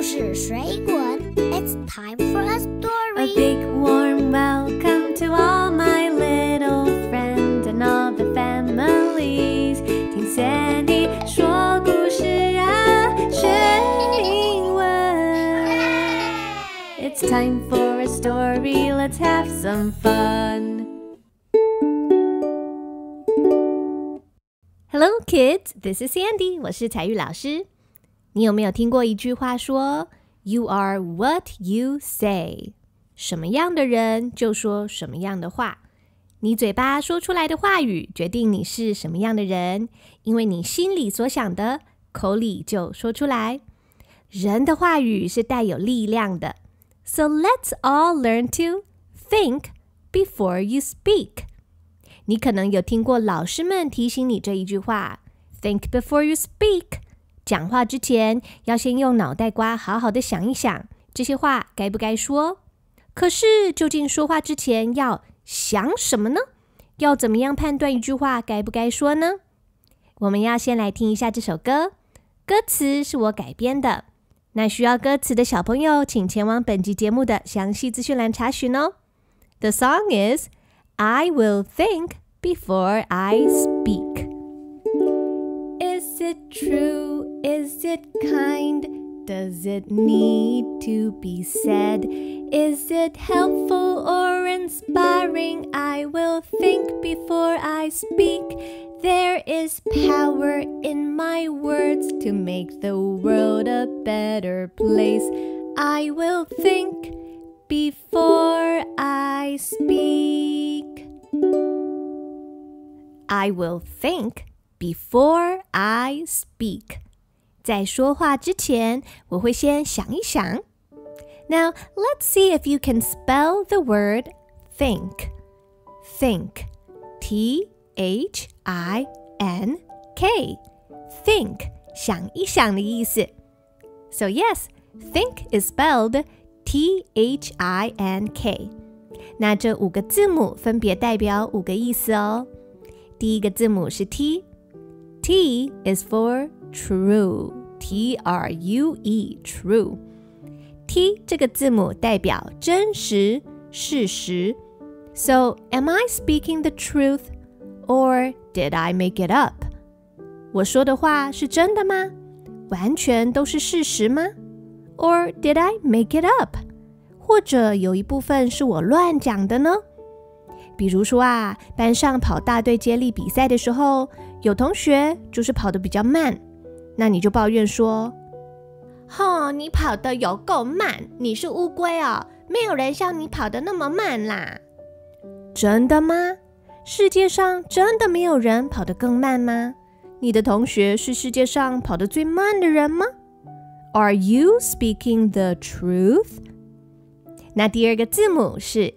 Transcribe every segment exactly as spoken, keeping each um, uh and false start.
事水滚 It's time for a story A big warm welcome to all my little friends and all the families 听 Sandy 说故事啊学英文 It's time for a story, let's have some fun Hello kids, this is Sandy, 我是彩玉老师。你有没有听过一句话说 You are what you say 什么样的人就说什么样的话。你嘴巴说出来的话语决定你是什么样的人，因为你心里所想的口里就说出来。人的话语是带有力量的。 So let's all learn to think before you speak你可能有听过老师们提醒你这一句话 Think before you speak 讲话之前要先用脑袋瓜好好的想一想这些话该不该说。可是究竟说话之前要想什么呢？要怎么样判断一句话该不该说呢？我们要先来听一下这首歌，歌词是我改编的。那需要歌词的小朋友请前往本集节目的详细资讯栏查询哦。 The song is I will think before I speak. Is it true? Is it kind? Does it need to be said? Is it helpful or inspiring? I will think before I speak. There is power in my words to make the world a better place. I will think before I speak. I will think before I speak. 在说话之前，我会先想一想。Now, let's see if you can spell the word think. Think. T H I N K. Think. 想一想的意思。So yes, think is spelled T H I N K. 那这五个字母分别代表五个意思哦。第一个字母是 T. T is for true. T R U E, true. T 这个字母代表真实、事实。So, am I speaking the truth? Or did I make it up? 我说的话是真的吗？完全都是事实吗？ Or did I make it up? 或者有一部分是我乱讲的呢？比如说啊，班上跑大队接力比赛的时候，有同学就是跑得比较慢，那你就抱怨说，吼，你跑得有够慢，你是乌龟哦，没有人像你跑得那么慢啦。真的吗？世界上真的没有人跑得更慢吗？你的同学是世界上跑得最慢的人吗？ Are you speaking the truth? 那第二个字母是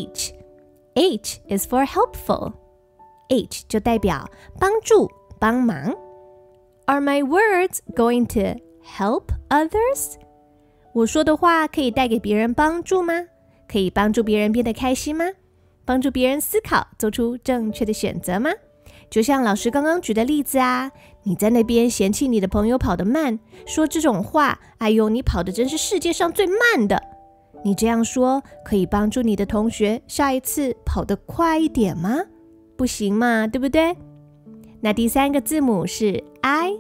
H。H is for helpful. H 就代表帮助、帮忙。Are my words going to help others? 我说的话可以带给别人帮助吗？可以帮助别人变得开心吗？帮助别人思考，做出正确的选择吗？就像老师刚刚举的例子啊，你在那边嫌弃你的朋友跑得慢，说这种话，哎呦，你跑得真是世界上最慢的。你这样说可以帮助你的同学下一次跑得快一点吗？不行嘛，对不对？那第三个字母是 I.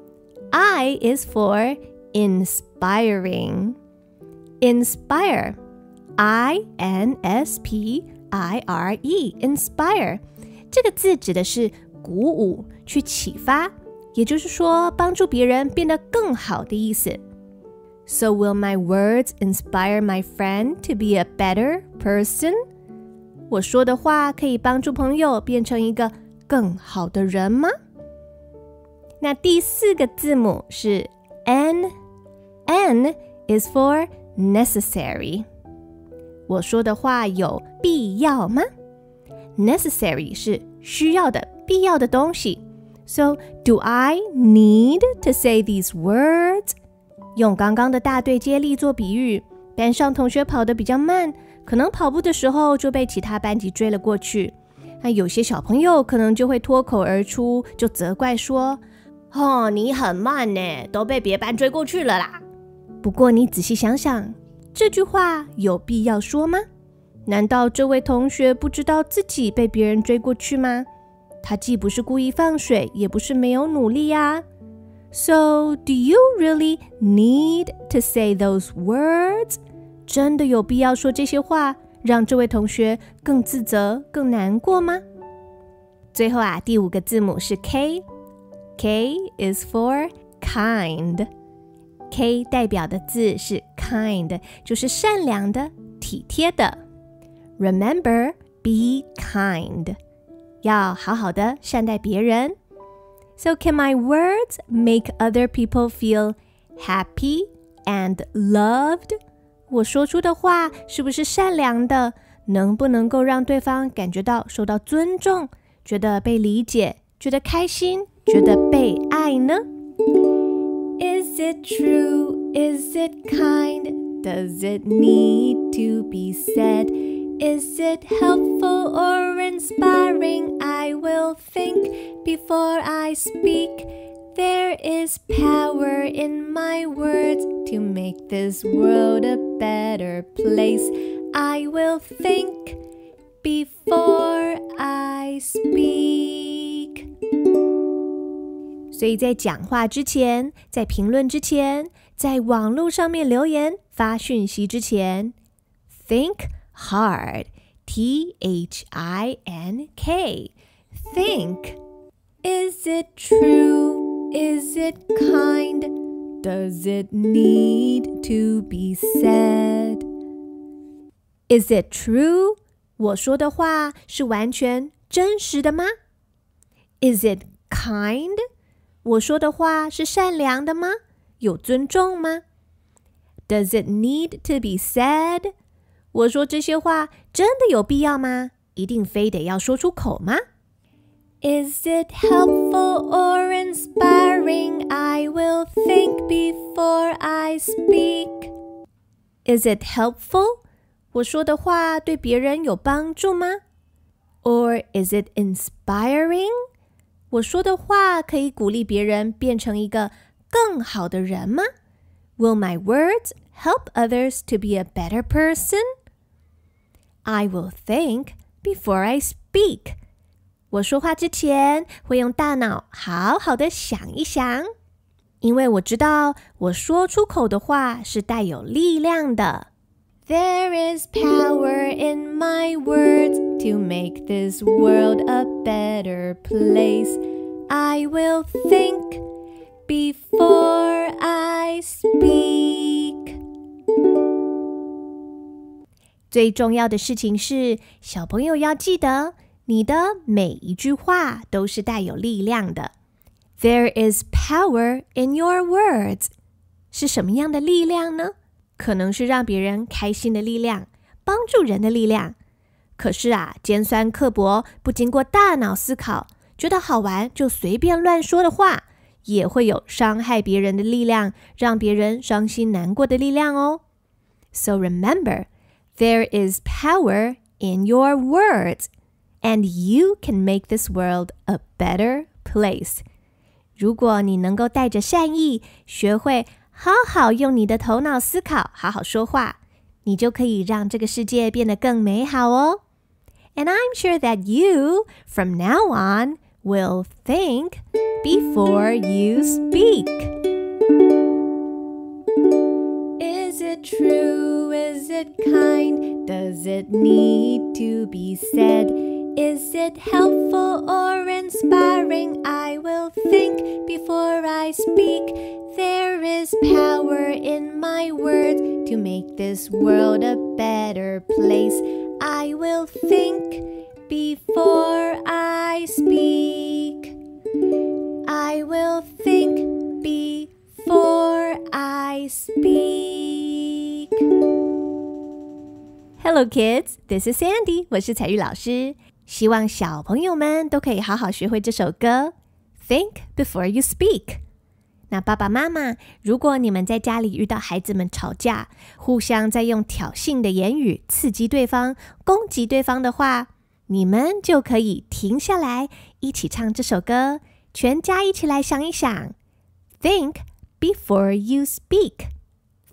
I is for inspiring. Inspire. I N S P I R E. Inspire. 这个字指的是鼓舞，去启发，也就是说帮助别人变得更好的意思。So will my words inspire my friend to be a better person? 我说的话可以帮助朋友变成一个更好的人吗？那第四个字母是 N. N is for necessary. 我说的话有必要吗？ Necessary 是需要的、必要的东西。So, do I need to say these words?用刚刚的大队接力做比喻，班上同学跑得比较慢，可能跑步的时候就被其他班级追了过去。那有些小朋友可能就会脱口而出，就责怪说，哦，你很慢呢，都被别班追过去了啦。 不过你仔细想想，这句话有必要说吗？难道这位同学不知道自己被别人追过去吗？他既不是故意放水，也不是没有努力啊。So, do you really need to say those words? 真的有必要说这些话，让这位同学更自责、更难过吗？最后啊，第五个字母是 K. K is for kind. K 代表的字是 kind， 就是善良的、体贴的。Remember, be kind. 要好好的善待别人。So can my words make other people feel happy and loved? 我说出的话是不是善良的？能不能够让对方感觉到受到尊重，觉得被理解，觉得开心，觉得被爱呢？ Is it true? Is it kind? Does it need to be said?Is it helpful or inspiring? I will think before I speak. There is power in my words to make this world a better place. I will think before I speak. 所以在讲话之前，在评论之前，在网络上面留言发讯息之前 think hard. T H I N K. Think. Is it true? Is it kind? Does it need to be said? Is it true? 我说的话是完全真实的吗？ Is it kind? 我说的话是善良的吗？有尊重吗？ Does it need to be said?我说这些话真的有必要吗？一定非得要说出口吗？ Is it helpful or inspiring? I will think before I speak. Is it helpful? 我说的话对别人有帮助吗？ Or is it inspiring? 我说的话可以鼓励别人变成一个更好的人吗？ Will my words help others to be a better person?I will think before I speak. 我说话之前会用大脑好好的想一想，因为我知道我说出口的话是带有力量的。There is power in my words to make this world a better place. I will think before I speak.最重要的事情是，小朋友要记得，你的每一句话都是带有力量的。There is power in your words. 是什么样的力量呢？可能是让别人开心的力量，帮助人的力量。可是啊，尖酸刻薄，不经过大脑思考，觉得好玩就随便乱说的话，也会有伤害别人的力量，让别人伤心难过的力量哦。So remember,There is power in your words, and you can make this world a better place. 如果你能够带着善意，学会好好用你的头脑思考，好好说话，你就可以让这个世界變得更美好哦。And I'm sure that you, from now on, will think before you speak. Is it true?Is it kind? Does it need to be said? Is it helpful or inspiring? I will think before I speak. There is power in my words to make this world a better place. I will think before I speak. I will think before I speak.Hello kids, this is Sandy. 我是彩玉老师，希望小朋友们都可以好好学会这首歌 Think before you speak. 那爸爸妈妈，如果你们在家里遇到孩子们吵架，互相在用挑衅的言语刺激对方，攻击对方的话，你们就可以停下来，一起唱这首歌，全家一起来想一想 Think before you speak.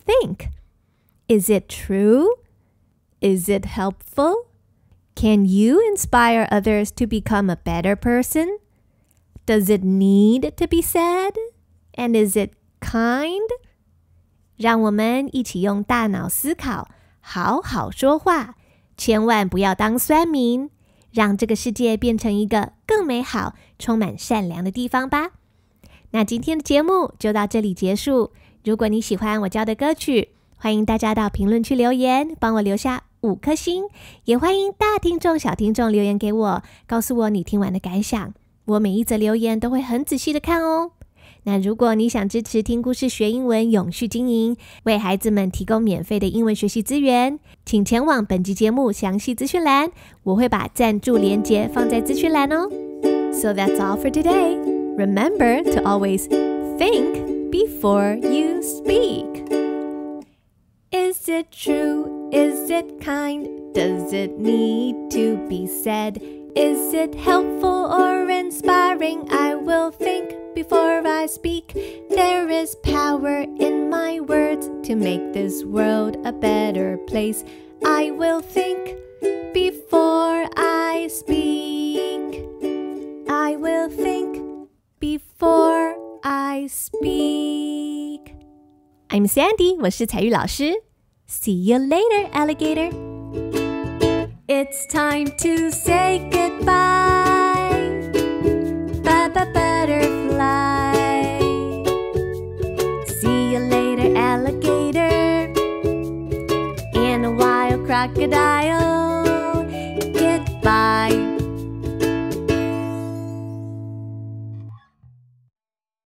think? Is it true? Is it helpful? Can you inspire others to become a better person? Does it need to be said? And is it kind? 让我们一起用大脑思考，好好说话，千万不要当酸民，让这个世界变成一个更美好、充满善良的地方吧。那今天的节目就到这里结束。如果你喜欢我教的歌曲，欢迎大家到评论区留言，帮我留下五颗星。也欢迎大听众、小听众留言给我，告诉我你听完的感想。我每一则留言都会很仔细的看哦。那如果你想支持听故事学英文永续经营，为孩子们提供免费的英文学习资源，请前往本集节目详细资讯栏，我会把赞助连结放在资讯栏哦。So that's all for today. Remember to always think before you speak. Is it true? Is it kind? Does it need to be said? Is it helpful or inspiring? I will think before I speak. There is power in my words to make this world a better place. I will think before I speak. I will think before I speak. I'm Sandy, 我是彩玉老师。See you later, alligator. It's time to say goodbye. Bye-bye, butterfly. See you later, alligator. And a wild crocodile.